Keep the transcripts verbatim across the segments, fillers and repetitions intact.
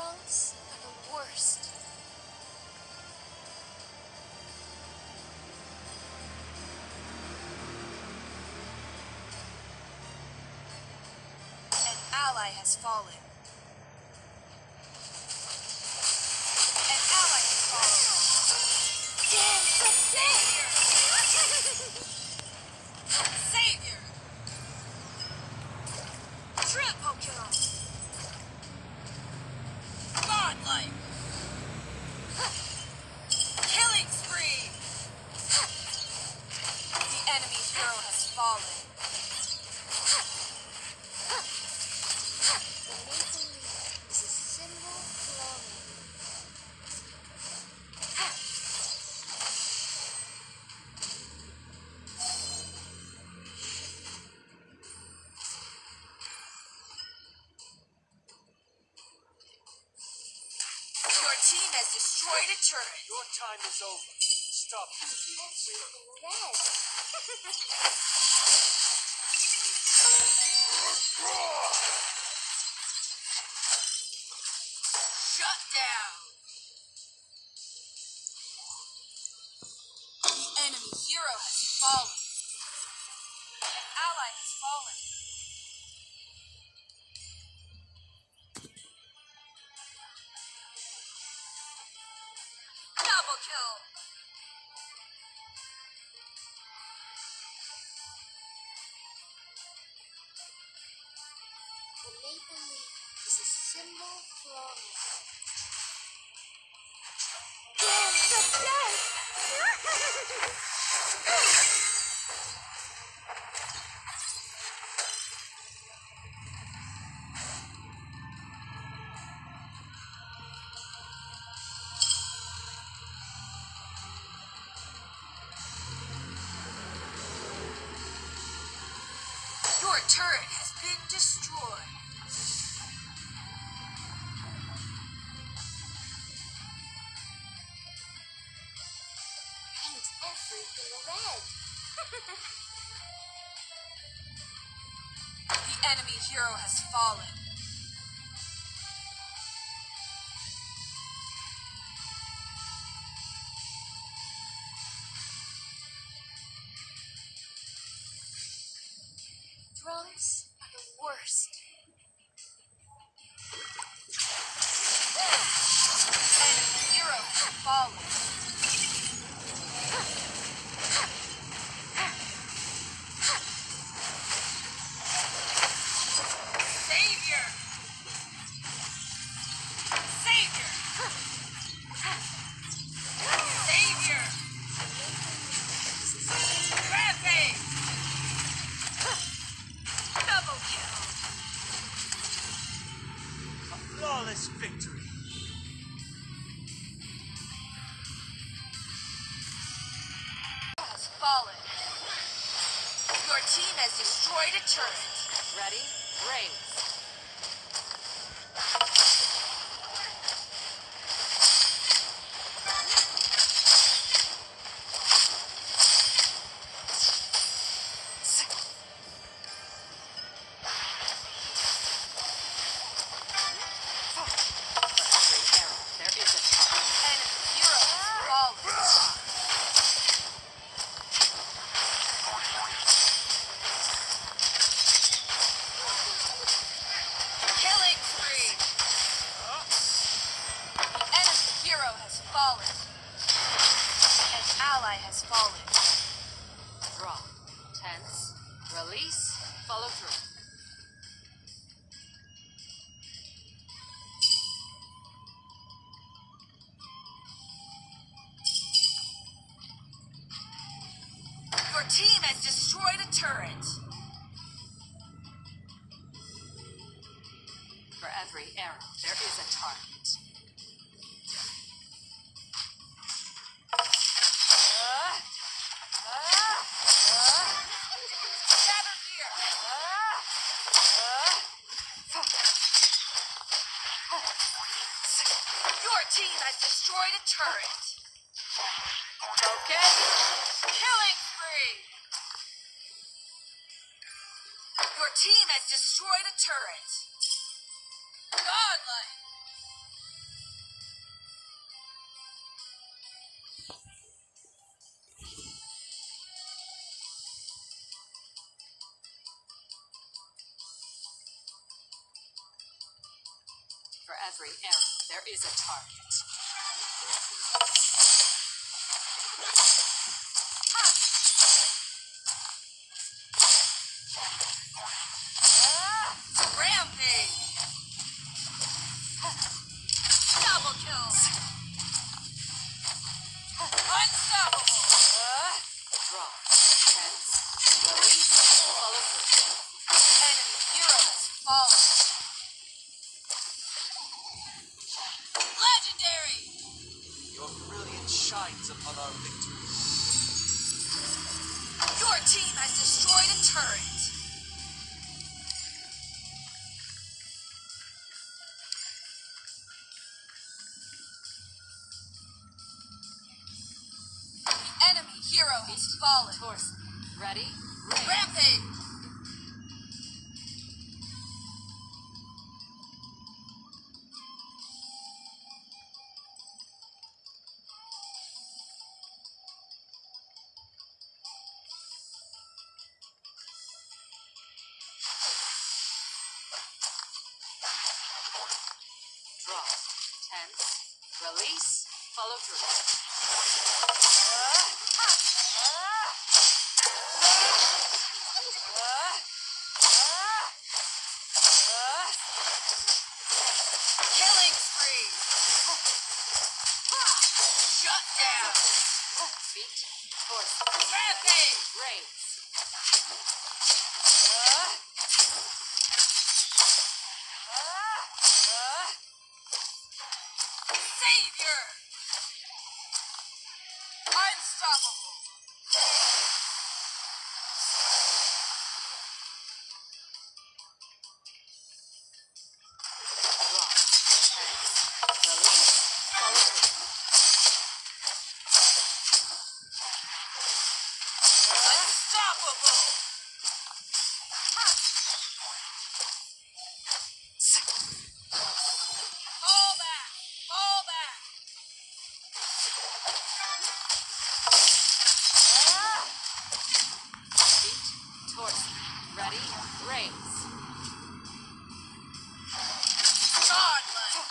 Trunks are the worst. An ally has fallen. An ally has fallen. Dance the savior! Savior! Triple kill! Godlike! Killing spree! The enemy's hero has fallen. The Maple Leaf is a symbol for all men. Your team has destroyed a turret. Your time is over. Stop this. Red. Shut down. The enemy hero has fallen. An ally has fallen. Double kill. The Maple Leaf is a symbol for all men. Dance of death! Your turret has been destroyed. Paint everything red. The enemy hero has fallen. Drunks are the worst. Enemy hero has fallen. Savior! Savior! Savior! Rampage! Double kill! A flawless victory. Has fallen. Your team has destroyed a turret. Ready? Raise. Has fallen. Draw. Tense. Release. Follow through. Your team has destroyed a turret. For every arrow, there is a target. Your team has destroyed a turret. Okay. Killing spree. Your team has destroyed a turret. Godlike. every arrow, there is a target. Rampage! Double kills! Unstoppable! Draw. Tense. Release. Follow through. Enemy hero has fallen. Legendary! Your brilliance shines upon our victory. Your team has destroyed a turret. Enemy hero has fallen. Torso. Ready? Rain. Rampage! Draw. Tense. Release. Follow through. Killing spree! Shut down! Feet. Torso. Rampage! Raise. Savior! Unstoppable! Draw. Tense. Release. Follow through. Unstoppable! Fall back! Fall back! Feet. Torso. Ready? Raise. Godlike!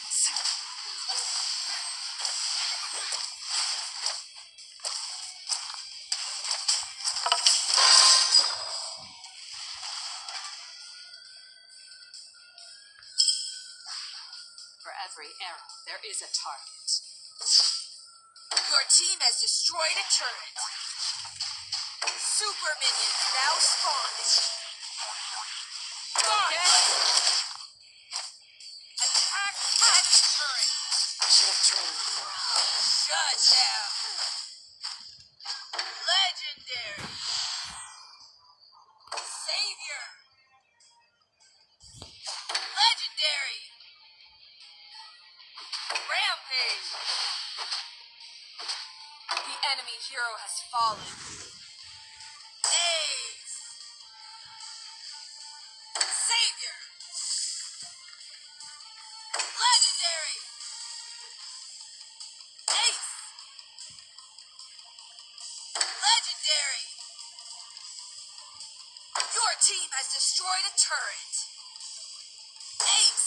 For every arrow, there is a target. Your team has destroyed a turret. Super minions now spawn. Godlike! Attack that turret! I should have trained you. Shut down! Legendary! Savior! Legendary! Rampage! The enemy hero has fallen. Ace! Savior! Legendary! Ace! Legendary! Your team has destroyed a turret. Ace!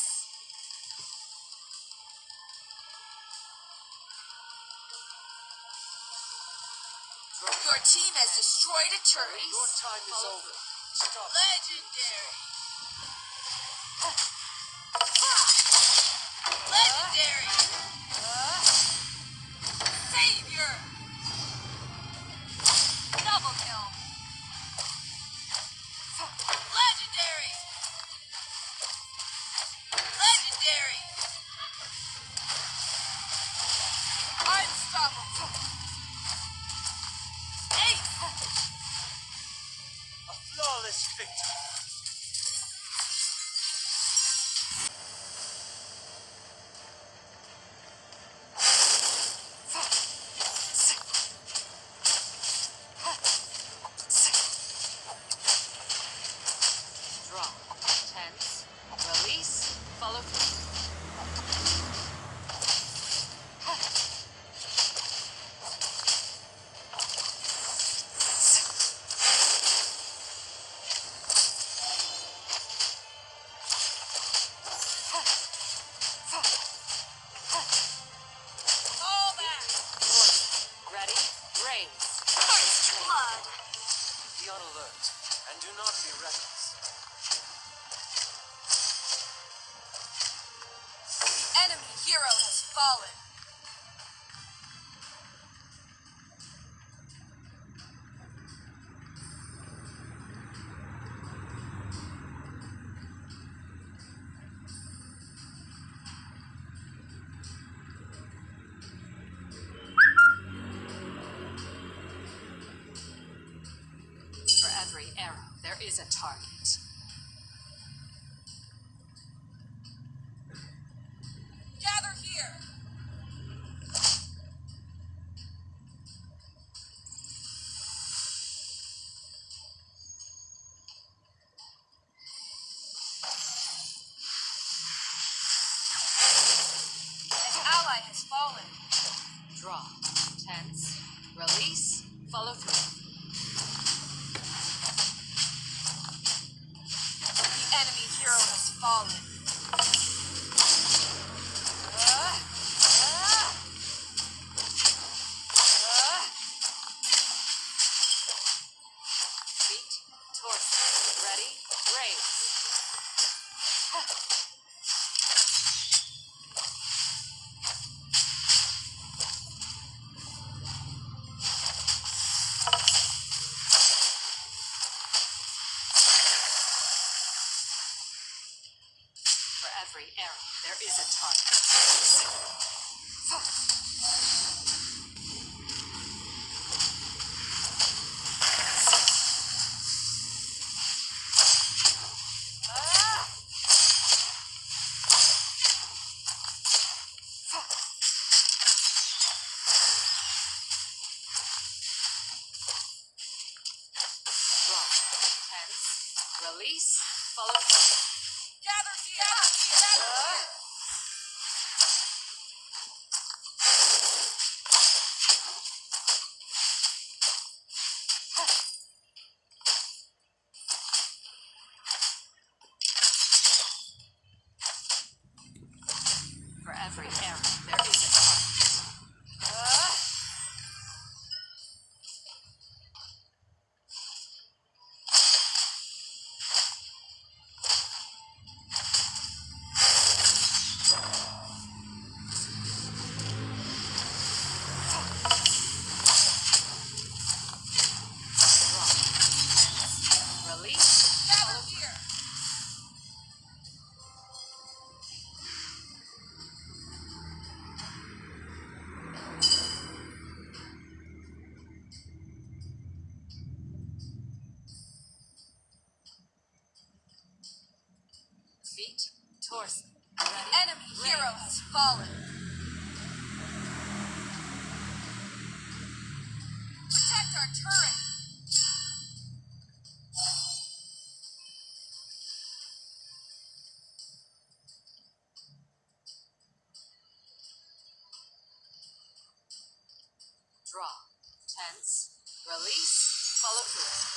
Your team has destroyed a turret. Your time is Follow over. through. Stop. Legendary! Legendary! Savior! Double kill! Legendary! Legendary! Unstoppable! Ace! A flawless victory. Draw. Tense. Release. Follow through. fallen. For every arrow, there is a target. Gather here. An ally has fallen. Draw. Tense. Release. Follow through. The enemy hero has fallen. Uh, uh, uh. Feet. Torso. Ready. Raise. For every arrow, there is a target. Draw. Tense. Release. Follow through. Gather here. Gather here. For every arrow, there is a target. Uh, Draw. Tense. Release. gather here. Feet. Torso. Ready. Enemy hero Raise. has fallen. Protect our turret. Draw. Tense. Release. Follow through.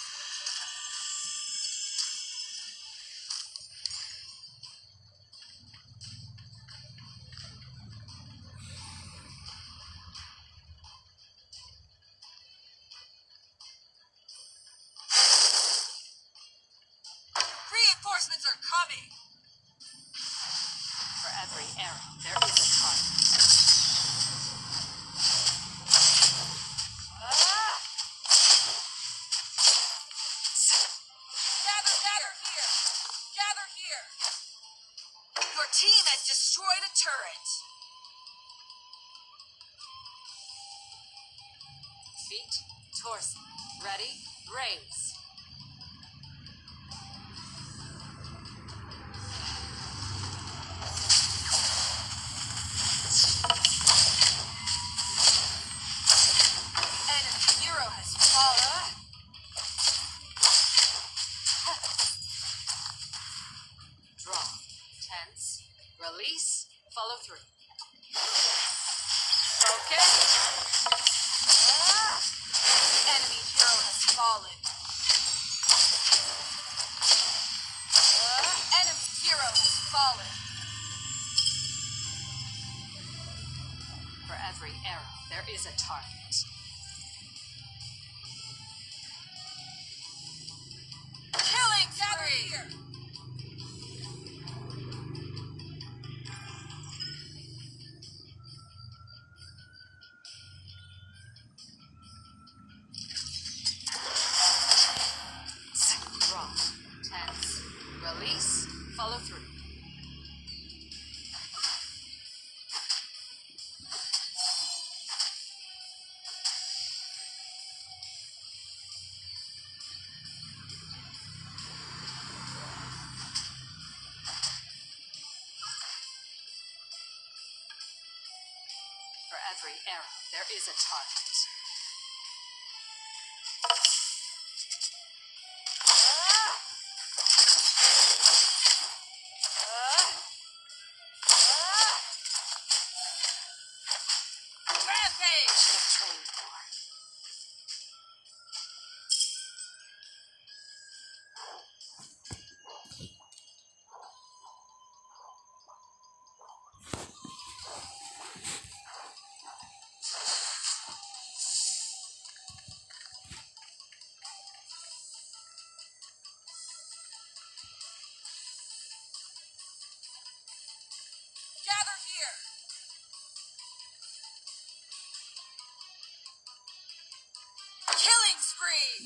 Reinforcements are coming. For every arrow, there is a target. Ah! Gather, gather here. Gather here. Your team has destroyed a turret. Feet. Torso. Ready. Raise. Enemy hero has fallen. Draw. Tense. Release. Follow through. Okay. Ah! Enemy hero has fallen. Ah! Enemy hero has fallen. For every arrow, there is a target. Killing spree. Here. Release, follow through. For every arrow, there is a target. Rampage! Should have trained more. Gather here! Killing spree!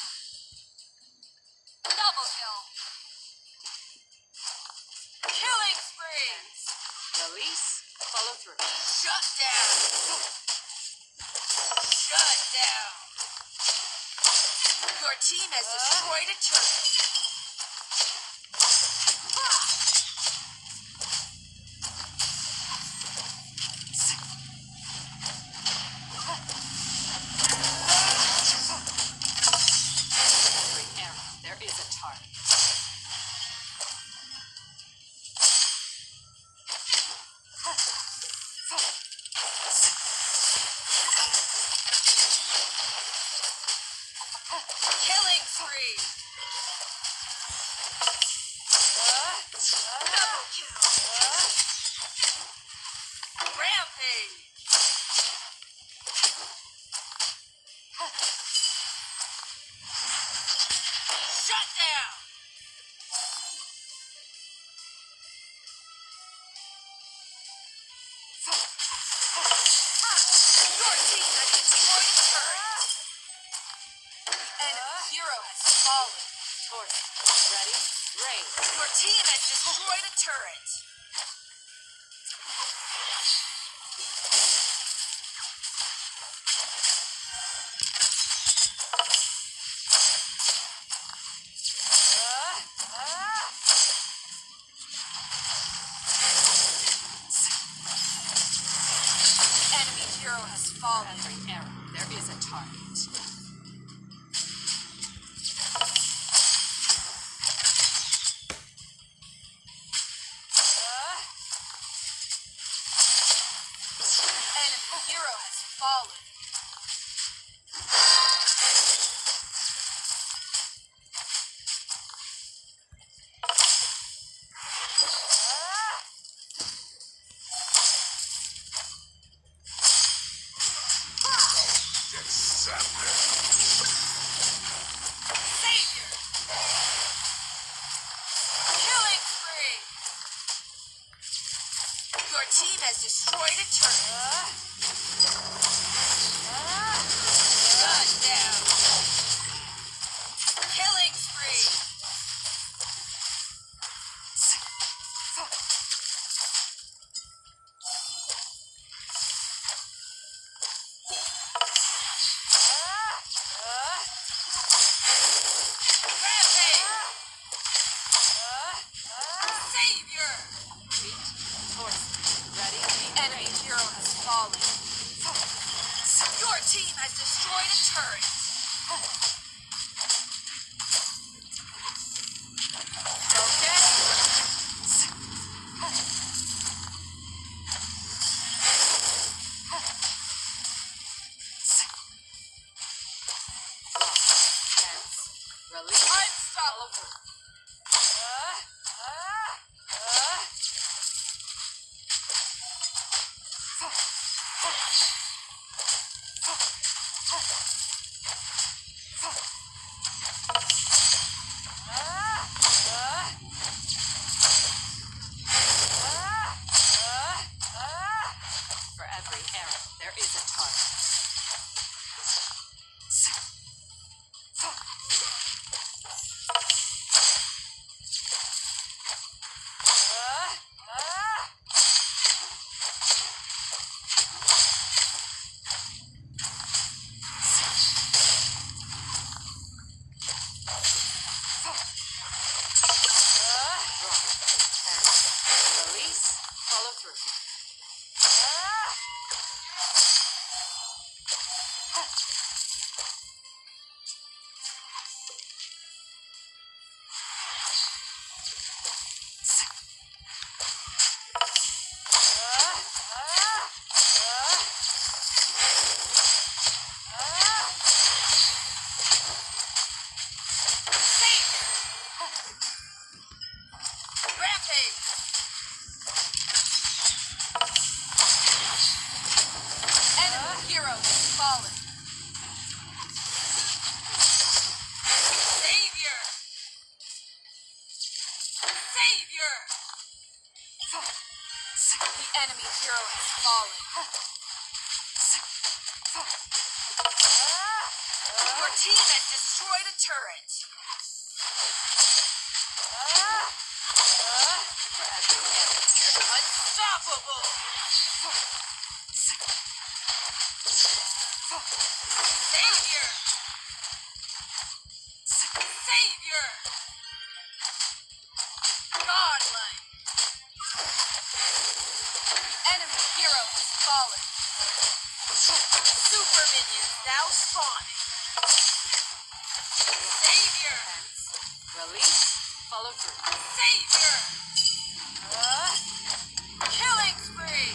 Double kill! Killing spree! Release, follow through. Shut down! Shut down! Your team has destroyed a turret! Every arrow, there is a target. Killing spree! Double kill! Rampage! Shut down! Your team has destroyed a turret! Enemy hero has fallen! Torch, ready, rain. Your team has destroyed a turret! Enemy hero has For fallen! every arrow, there is a target. Enemy hero has fallen! Savior! Killing spree! Your team has destroyed a turret! Shut down! Killing spree! Rampage! Savior! Feet, torch, ready, Enemy rain. hero has fallen. Your team has destroyed a turret. Tense, release, follow through. Rampage! Enemy hero has fallen. Savior! Savior! The enemy hero has fallen. Your team has destroyed a turret. For every error, there is Unstoppable! Savior! Savior! Godlike! Enemy hero has fallen. Super minions now spawning. Savior! release, follow through. Savior! Uh, killing spree!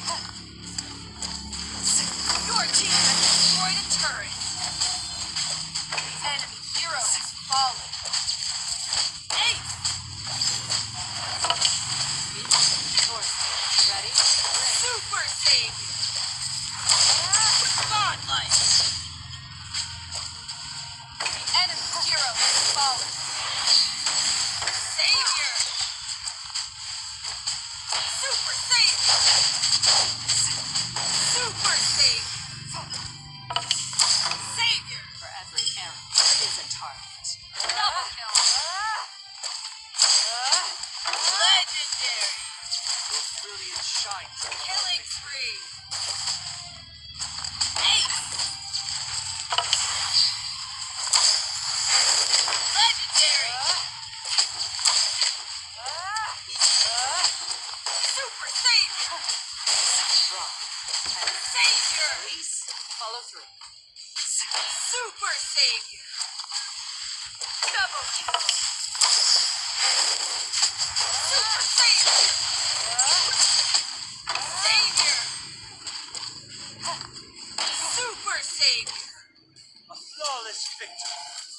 Your team has destroyed a turret. The enemy hero has fallen. Ace! Source, ready? Super Savior! Godlike! The enemy hero has fallen. Savior! Super Savior! Super Savior! Savior! For every error, there is a target. Double kill! Legendary! Your brilliance shines upon our Killing victory. spree! Ace! Legendary! Super Savior! Drop. And Savior! release, follow through. Super Savior! Double kill! Super Savior! Savior! Super Savior! A flawless victory.